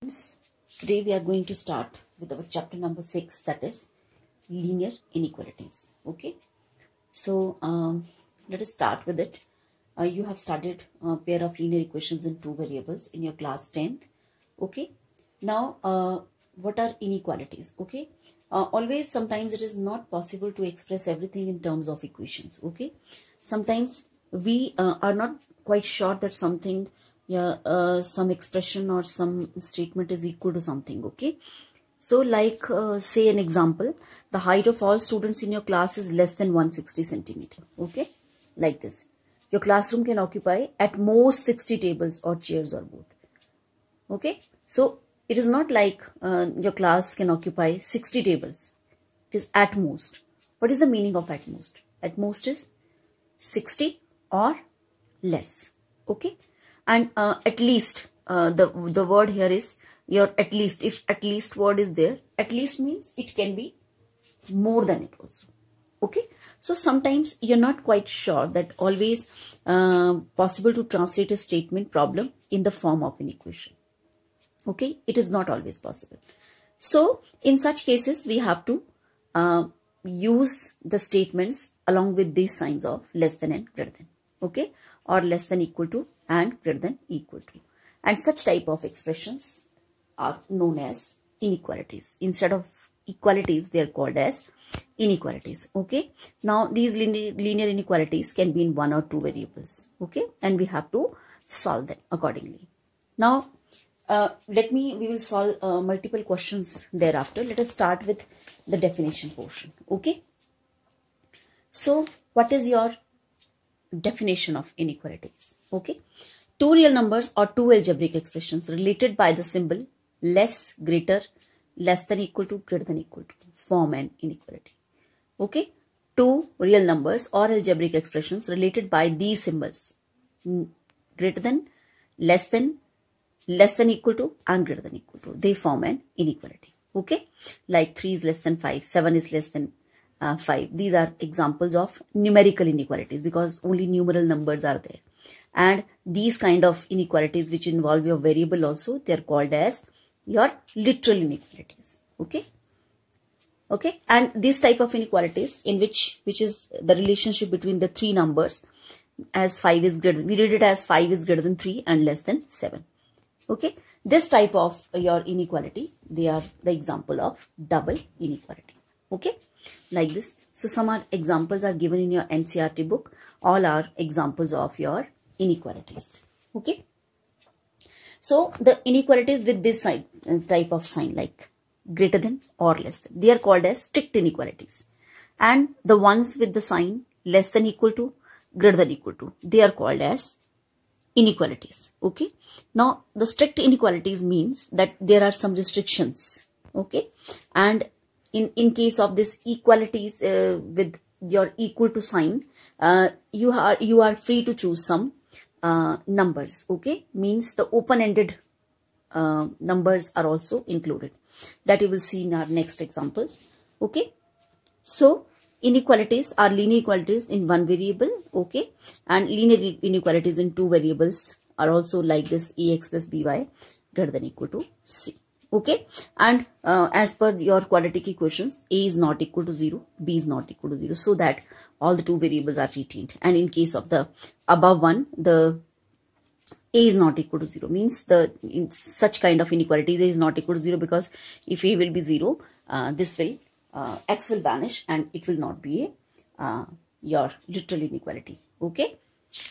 students, today we are going to start with our chapter number 6, that is linear inequalities. Okay, so let us start with it. You have studied a pair of linear equations in two variables in your class 10th. Okay, now what are inequalities? Okay, always sometimes it is not possible to express everything in terms of equations. Okay, sometimes we are not quite sure that something, some expression or some statement is equal to something. Okay, so like say an example, the height of all students in your class is less than 160 centimeter. Okay, like this, your classroom can occupy at most 60 tables or chairs or both. Okay, so it is not like your class can occupy 60 tables. It is at most. What is the meaning of at most? At most is 60 or less. Okay, and at least, the word here is your at least. If at least word is there, at least means it can be more than it also. Okay, so sometimes you're not quite sure that always possible to translate a statement problem in the form of an equation. Okay, it is not always possible. So in such cases we have to use the statements along with these signs of less than and greater than. Okay, or less than equal to and greater than equal to, and such type of expressions are known as inequalities. Instead of equalities, they are called as inequalities. Okay, now these linear inequalities can be in one or two variables. Okay, and we have to solve them accordingly. Now we will solve multiple questions thereafter. Let us start with the definition portion. Okay, so what is your definition of inequalities? Okay, two real numbers or two algebraic expressions related by the symbol less, greater, less than equal to, greater than equal to form an inequality. Okay, two real numbers or algebraic expressions related by these symbols greater than, less than equal to and greater than equal to, they form an inequality. Okay, like 3 is less than 5, 7 is less than 5. These are examples of numerical inequalities because only numeral numbers are there. And these kind of inequalities which involve your variable also, they are called as your literal inequalities. Okay, okay, and this type of inequalities in which is the relationship between the three numbers, as 5 is greater, we read it as 5 is greater than 3 and less than 7. Okay, this type of your inequality, they are the example of double inequality. Okay, like this. So some examples are given in your NCERT book. All are examples of your inequalities. Okay, so the inequalities with this type of sign like greater than or less than, they are called as strict inequalities, and the ones with the sign less than equal to, greater than equal to, they are called as inequalities. Okay, now the strict inequalities means that there are some restrictions. Okay, and in case of this equalities with your equal to sign, you are free to choose some numbers. Okay, means the open-ended numbers are also included, that you will see in our next examples. Okay, so inequalities are linear inequalities in one variable. Okay, and linear inequalities in two variables are also like this: ax plus by greater than equal to c. Okay, and as per your quadratic equations, a is not equal to 0, b is not equal to 0, so that all the two variables are retained. And in case of the above one, the a is not equal to 0 means in such kind of inequalities, a is not equal to 0, because if a will be 0, this way x will vanish and it will not be a your literal inequality. Okay,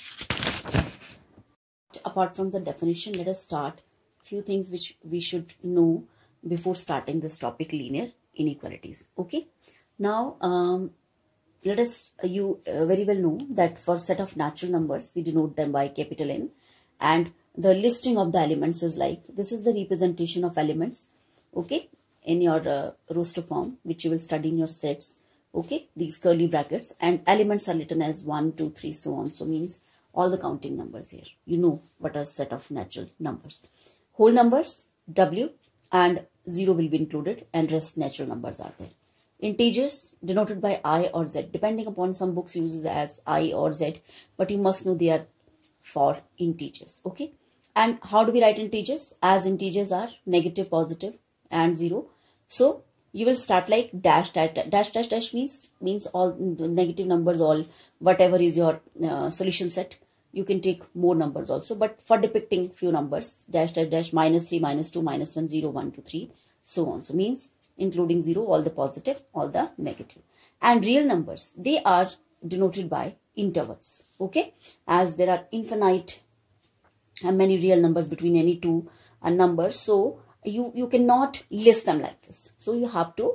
apart from the definition, let us start few things which we should know before starting this topic, linear inequalities. Okay, now let us you very well know that for set of natural numbers we denote them by capital N, and the listing of the elements is like this is the representation of elements. Okay, in your roster form which you will study in your sets. Okay, these curly brackets, and elements are written as 1, 2, 3, so on. So means all the counting numbers here. You know what are set of natural numbers. Whole numbers W and 0 will be included, and rest natural numbers are there. Integers denoted by I or Z, depending upon some books uses as I or Z, but you must know they are for integers. Okay, And how do we write integers? As integers are negative, positive and 0. So you will start like dash dash dash dash dash means all negative numbers, all whatever is your solution set. You can take more numbers also, but for depicting few numbers, dash dash dash, -3, -2, -1, 0, 1, 2, 3, so on. So means including 0, all the positive, all the negative. And real numbers, they are denoted by intervals. Okay, as there are infinite many real numbers between any two numbers, so you cannot list them like this. So you have to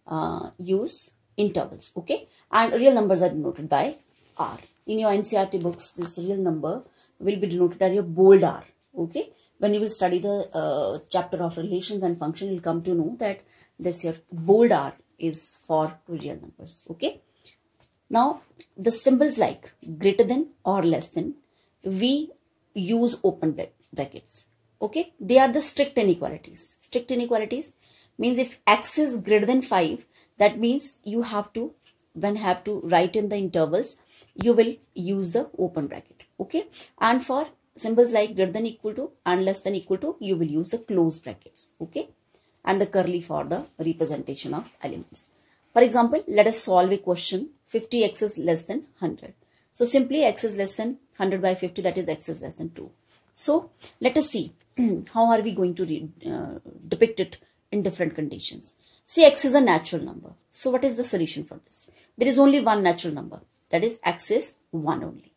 use intervals. Okay, and real numbers are denoted by R. In your NCERT books, this real number will be denoted by your bold R. Okay, when you will study the chapter of relations and function, you'll come to know that this your bold R is for real numbers. Okay, now the symbols like greater than or less than, we use open brackets. Okay, they are the strict inequalities. Strict inequalities means if x is greater than 5, that means you have to, when have to write in the intervals, you will use the open bracket. Okay, and for symbols like greater than equal to and less than equal to, you will use the closed brackets. Okay, and the curly for the representation of elements. For example, let us solve a question 50x is less than 100. So simply x is less than 100 by 50, that is x is less than 2. So let us see how are we going to depict it in different conditions. See, x is a natural number. So what is the solution for this? There is only one natural number, that is x is 1 only.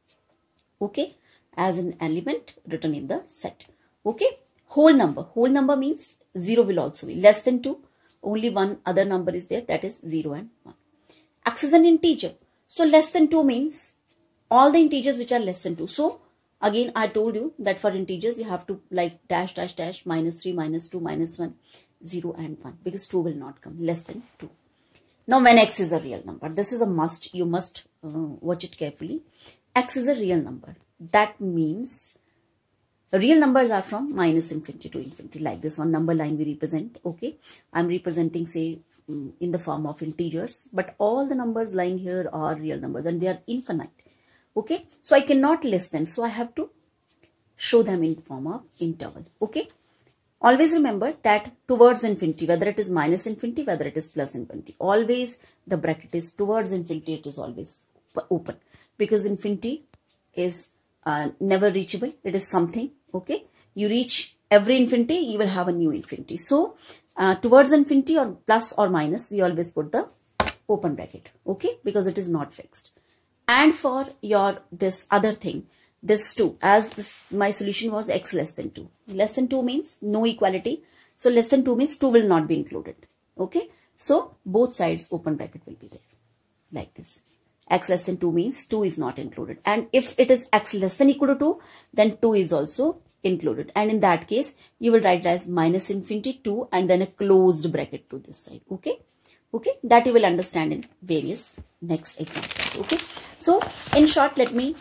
Okay, as an element written in the set. Okay, whole number means 0 will also be less than 2. Only one other number is there, that is 0 and 1. X is an integer. So less than 2 means all the integers which are less than 2. So again, I told you that for integers, you have to like dash, dash, dash, -3, -2, -1, 0 and 1, because 2 will not come, less than 2. Now when x is a real number, this is a must, you must watch it carefully. X is a real number. That means real numbers are from -infinity to infinity, like this one number line we represent. Okay, I'm representing, say, in the form of integers, but all the numbers lying here are real numbers and they are infinite. Okay, so I cannot list them, so I have to show them in form of interval. Okay, always remember that towards infinity, whether it is -infinity, whether it is +infinity, always the bracket is towards infinity, it is always open, because infinity is never reachable. It is something. Okay, you reach every infinity, you will have a new infinity. So towards infinity or plus or minus, we always put the open bracket. Okay, because it is not fixed. And for your this other thing, this 2, as this my solution was x less than 2. Less than 2 means no equality. So less than 2 means 2 will not be included. Okay, so both sides open bracket will be there like this. X less than 2 means 2 is not included. And if it is x less than equal to 2, then 2 is also included. And in that case, you will write it as -infinity 2 and then a closed bracket to this side. Okay. Okay. That you will understand in various next examples. Okay. So in short, let me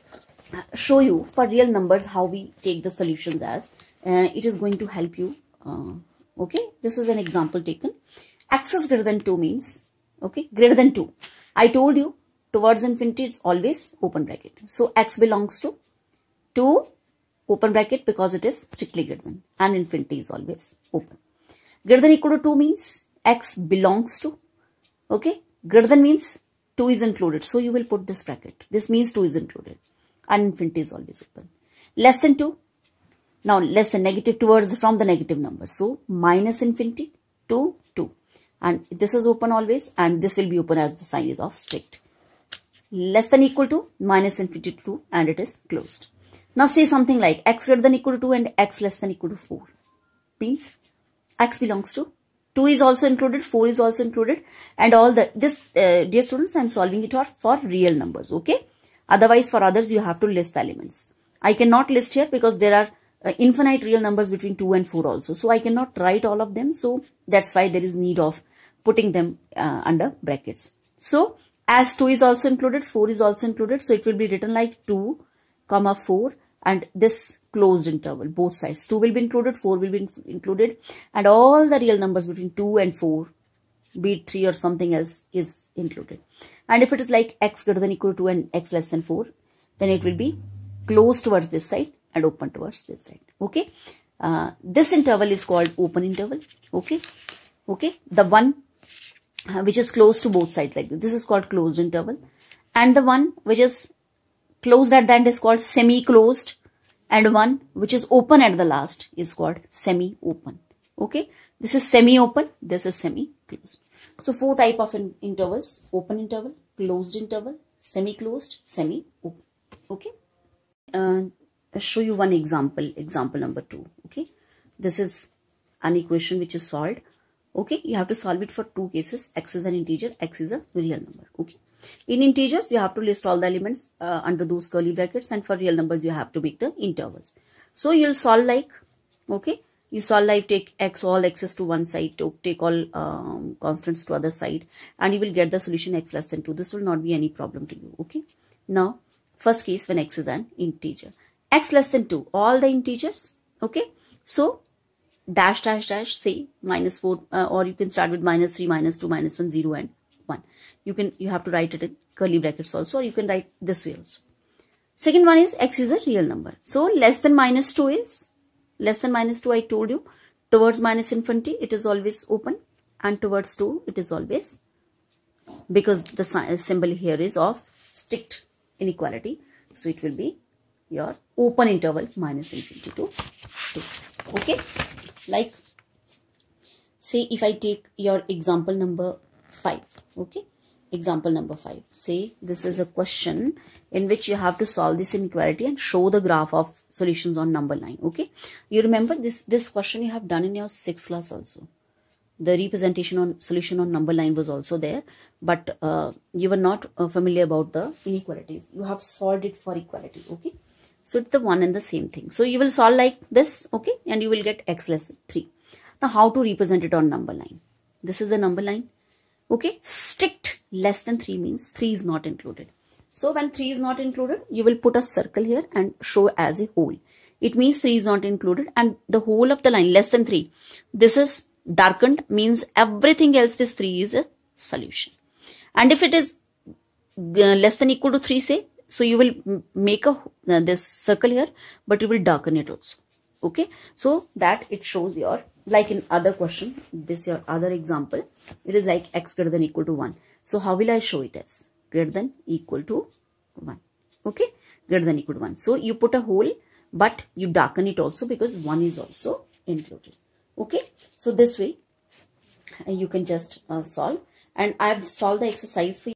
show you for real numbers how we take the solutions as. It is going to help you. Okay. This is an example taken. X is greater than 2 means, okay, greater than 2. I told you towards infinity it's always open bracket. So x belongs to 2 open bracket because it is strictly greater than, and infinity is always open. Greater than equal to 2 means x belongs to, okay, greater than means 2 is included. So you will put this bracket. This means 2 is included and infinity is always open. Less than 2. Now less than negative towards from the negative number. So -infinity to 2. And this is open always and this will be open as the sign is of strict. Less than equal to -infinity to 2 and it is closed. Now say something like x greater than equal to 2 and x less than equal to 4. Means x belongs to 2 is also included, 4 is also included, and all the this dear students, I am solving it for real numbers. Okay. Otherwise for others you have to list the elements. I cannot list here because there are infinite real numbers between 2 and 4 also. So I cannot write all of them. So that's why there is need of putting them under brackets. So as 2 is also included, 4 is also included. So it will be written like 2, 4 and this closed interval, both sides. 2 will be included, 4 will be included, and all the real numbers between 2 and 4, be it 3 or something else, is included. And if it is like x greater than equal to 2 and x less than 4, then it will be close towards this side and open towards this side. Okay. This interval is called open interval. Okay. Okay. The one which is close to both sides like this. This is called closed interval. And the one which is closed at the end is called semi-closed. And one which is open at the last is called semi-open. Okay. This is semi-open. This is semi-closed. So 4 type of intervals: open interval, closed interval, semi-closed, semi-open. Okay. I'll show you one example. Example number 2. Okay. This is an equation which is solved. Okay. You have to solve it for 2 cases. X is an integer, X is a real number. Okay. In integers, you have to list all the elements under those curly brackets, and for real numbers, you have to make the intervals. So you'll solve like, okay, you solve like take x, all x's to one side, take all constants to other side, and you will get the solution x less than 2. This will not be any problem to you. Okay. Now, first case when x is an integer, x less than 2, all the integers. Okay. So dash dash dash, say -4, or you can start with -3, -2, -1, 0 and 1. You have to write it in curly brackets also, or you can write this way also. Second one is x is a real number. So less than -2 is, less than -2 I told you, towards minus infinity it is always open, and towards 2 it is always, because the symbol here is of strict inequality. So it will be your open interval minus infinity to 2. Okay. Like, say if I take your example number 5. Okay. Example number 5. Say this is a question in which you have to solve this inequality and show the graph of solutions on number line. Okay. You remember this question you have done in your 6th class also. The representation on solution on number line was also there, but you were not familiar about the inequalities. You have solved it for equality. Okay. So it's the one and the same thing. So you will solve like this. Okay. And you will get x less than 3. Now how to represent it on number line? This is the number line. Okay. Strict less than 3 means 3 is not included. So when 3 is not included, you will put a circle here and show as a whole. It means 3 is not included, and the whole of the line less than 3. This is darkened, means everything else this 3 is a solution. And if it is less than equal to 3, say, so you will make a this circle here, but you will darken it also. Okay. So that it shows your, like in other question, this your other example, it is like x greater than equal to 1. So how will I show it as? Greater than equal to 1. Okay. Greater than equal to 1. So you put a hole, but you darken it also because 1 is also included. Okay. So this way you can just solve, and I have solved the exercise for you.